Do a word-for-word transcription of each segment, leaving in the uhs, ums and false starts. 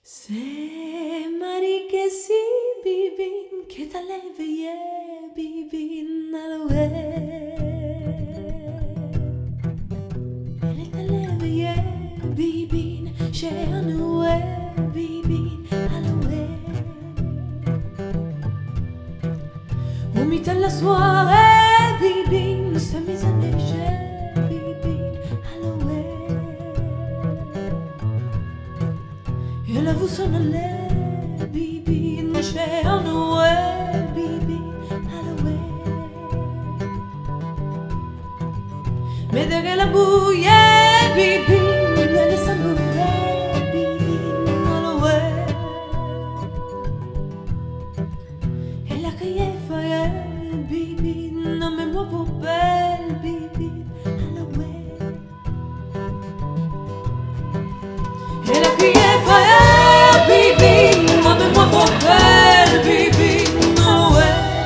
C'est Marie que si bibin, que t'as l'éveillé bibin à l'ouest. Elle t'a l'éveillé bibin, chez un ouest bibin à l'ouest. Au milieu de la soirée bibin, se mise à neiger bibin à l'ouest. Et là vous sonne les bibines chez un Noël, bibi, à l'ouest. Mais derrière la bouillée, bibine, me laisse un mauvais, bibine, à l'ouest. Et la cahier faille, bibine, nommez-moi vos belles, bibine, à l'ouest. Et la cahier faille, moi pour belle bibi Noël.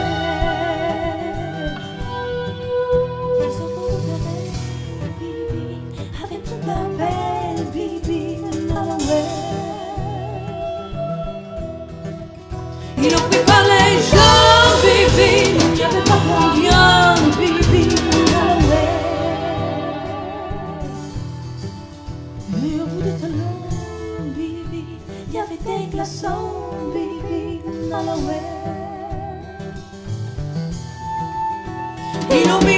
Ils ont beaucoup de bibi avec toute la belle bibi Noël. Ils ont pris par les gens bibi, il n'y avait pas combien bibi Noël. Et au bout de talons bibi, il y avait des glaçons. Ils ont